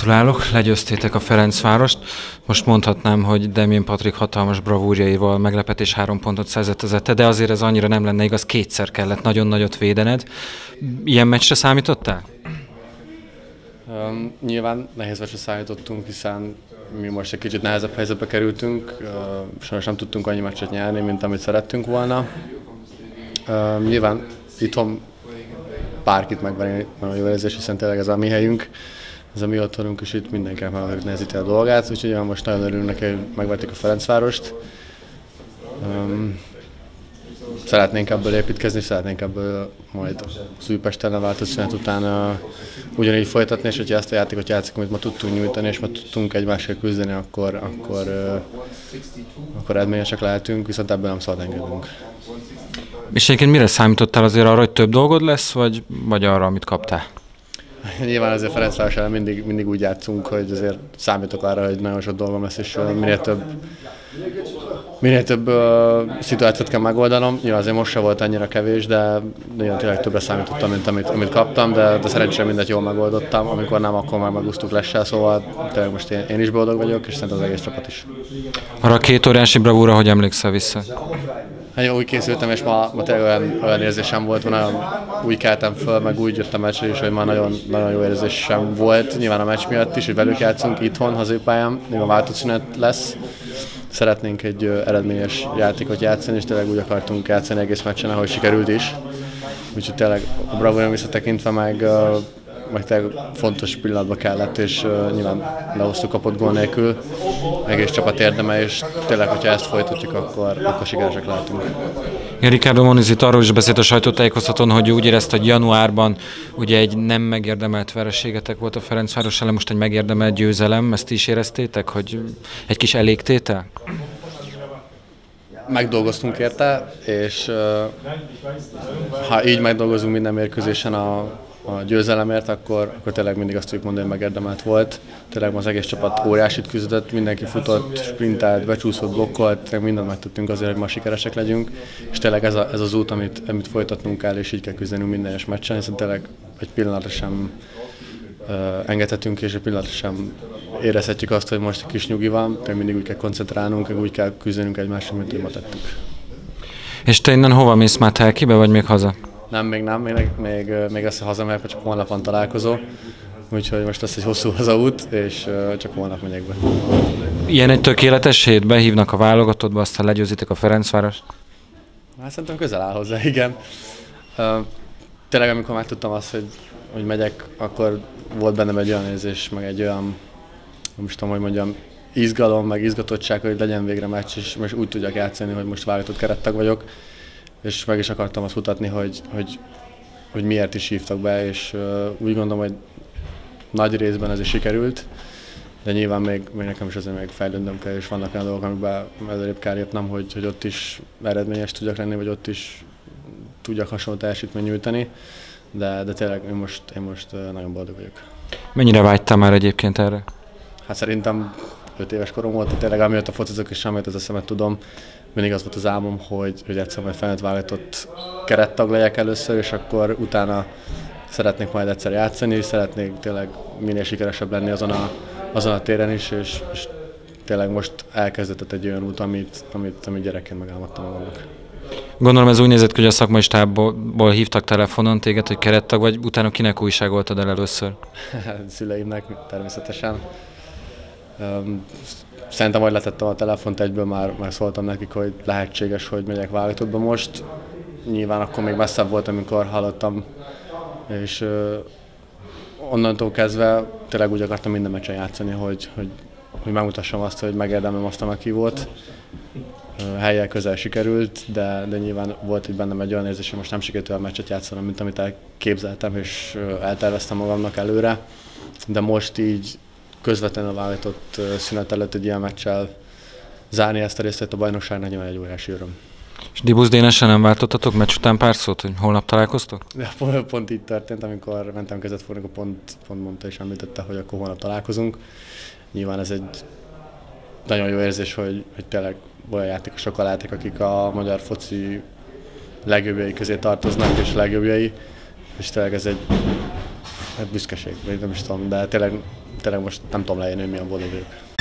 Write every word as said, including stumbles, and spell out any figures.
Gratulálok, legyőztétek a Ferencvárost. Most mondhatnám, hogy Demjén Patrik hatalmas bravúrjaival meglepetés három pontot szerzett az ete, de azért ez annyira nem lenne igaz, kétszer kellett nagyon nagyot védened. Ilyen meccsre számítottál? Um, nyilván nehéz meccsre számítottunk, hiszen mi most egy kicsit nehezebb helyzetbe kerültünk. Uh, sajnos nem tudtunk annyi meccset nyerni, mint amit szerettünk volna. Uh, nyilván itthon bárkit megvenni nagyon jó érzés, hiszen tényleg ez a mi helyünk, ez a mi otthonunk, és itt mindenkinek megnehezíti a dolgát, úgyhogy most nagyon örülünk neki, hogy megverték a Ferencvárost. Um, szeretnénk ebből építkezni, szeretnénk ebből majd az Újpesten a váltószünet után uh, ugyanígy folytatni, és hogyha ezt a játékot játszik, amit ma tudtunk nyújtani, és ma tudtunk egymással küzdeni, akkor, akkor, uh, akkor eredményesek lehetünk, viszont ebből nem szabad engednünk. És egyébként mire számítottál, azért arra, hogy több dolgod lesz, vagy, vagy arra, amit kaptál? Nyilván azért Ferencváros ellen mindig, mindig úgy játszunk, hogy azért számítok arra, hogy nagyon sok dolgom lesz, és minél több, minél több uh, szituációt kell megoldanom. Nyilván azért most se volt annyira kevés, de nagyon tényleg többre számítottam, mint amit, amit kaptam, de, de szerencsére mindent jól megoldottam. Amikor nem, akkor már megúsztuk lessel, szóval tényleg most én, én is boldog vagyok, és szerintem az egész csapat is. Arra a két óriási bravúra, hogy emlékszel vissza? Hát úgy készültem, és ma, ma tényleg olyan, olyan érzésem volt, nagyon úgy keltem föl, meg úgy jöttem a meccsre is, hogy már nagyon, nagyon jó érzésem volt. Nyilván a meccs miatt is, hogy velük játszunk itthon, hazőpályán, még a váltószünet lesz. Szeretnénk egy eredményes játékot játszani, és tényleg úgy akartunk játszani egész meccsen, ahogy sikerült is. Úgyhogy tényleg a bravúron visszatekintve meg, meg tényleg fontos pillanatba kellett, és nyilván lehoztuk kapott gól nélkül. Egész csapat érdeme, és tényleg, hogyha ezt folytatjuk, akkor, akkor sikeresek lehetünk. Ricardo Moniz itt arról is beszélt a sajtótájékoztatón, hogy úgy érezte, hogy januárban ugye egy nem megérdemelt vereségetek volt a Ferencváros ellen, most egy megérdemelt győzelem, ezt is éreztétek, hogy egy kis elégtétel? Megdolgoztunk érte, és ha így megdolgozunk minden mérkőzésen a, a győzelemért, akkor, akkor tényleg mindig azt tudjuk mondani, hogy megérdemelt volt. Tényleg az egész csapat óriásit küzdött, mindenki futott, sprintelt, becsúszott, blokkolt, tényleg mindent megtettünk azért, hogy ma sikeresek legyünk, és tényleg ez, a, ez az út, amit, amit folytatnunk kell, és így kell küzdenünk minden egyes meccsen, hiszen tényleg egy pillanatra sem uh, engedhetünk, és egy pillanatra sem érezhetjük azt, hogy most egy kis nyugi van, tényleg mindig úgy kell koncentrálnunk, úgy kell küzdenünk egymásra, mint ma tettük. És te innen hova mész már, Telkibe, vagy még haza? Nem, még nem, még, még, még lesz a hazamegyek, mert csak holnap van találkozó. Úgyhogy most lesz egy hosszú hazaút, és csak holnap megyek be. Ilyen egy tökéletes hét, behívnak a válogatottba, aztán legyőzitek a Ferencvárost? Hát szerintem közel áll hozzá, igen. Tényleg amikor megtudtam azt, hogy, hogy megyek, akkor volt bennem egy olyan érzés, meg egy olyan, nem is tudom, hogy mondjam, izgalom, meg izgatottság, hogy legyen végre meccs, és most úgy tudjak játszani, hogy most válogatott kerettag vagyok. És meg is akartam azt mutatni, hogy, hogy, hogy miért is hívtak be, és úgy gondolom, hogy nagy részben ez is sikerült, de nyilván még, még nekem is azért még fejlődnöm kell, és vannak olyan dolgok, amikben előrébb kell lépnem, hogy, hogy ott is eredményes tudjak lenni, vagy ott is tudjak hasonló teljesítményt nyújtani, de, de tényleg én most, én most nagyon boldog vagyok. Mennyire vágytál már egyébként erre? Hát szerintem öt éves korom volt, tényleg amiatt a focizok és amiatt az eszemet tudom, mindig az volt az álmom, hogy, hogy egyszer majd felnőtt válogatott kerettag legyek először, és akkor utána szeretnék majd egyszer játszani, és szeretnék tényleg minél sikeresebb lenni azon a, azon a téren is, és, és tényleg most elkezdett egy olyan út, amit, amit, amit gyerekként megálmodtam magamnak. Gondolom ez úgy nézett ki, hogy a szakmai stábból hívtak telefonon téged, hogy kerettag vagy, utána kinek újságoltad el először? Szüleimnek természetesen. Szerintem, hogy letettem a telefont, egyből már, már szóltam nekik, hogy lehetséges, hogy megyek válogatottba most. Nyilván akkor még messzebb volt, amikor hallottam, és uh, onnantól kezdve tényleg úgy akartam minden meccsen játszani, hogy, hogy, hogy megmutassam azt, hogy megérdemlem azt a meghívót. Uh, helyen közel sikerült, de, de nyilván volt itt bennem egy olyan érzés, hogy most nem sikerült olyan meccset játszanom, mint amit elképzeltem és uh, elterveztem magamnak előre. De most így közvetlenül a válogatott szünet előtt egy ilyen meccsel zárni ezt a részét a bajnokságnak nyilván egy óriási öröm. És Dibusz Dénessel nem váltottatok meccs után pár szót, hogy holnap találkoztok? Ja, pont, pont így történt, amikor mentem kezet fogni, akkor pont, pont mondta és említette, hogy akkor holnap találkozunk. Nyilván ez egy nagyon jó érzés, hogy, hogy tényleg olyan játékosok látok, akik a magyar foci legjobbjai közé tartoznak, és legjobbjai, és tényleg ez egy hát büszkeség, vagy nem is tudom, de tényleg tényleg most nem tudom leírni, hogy milyen volt a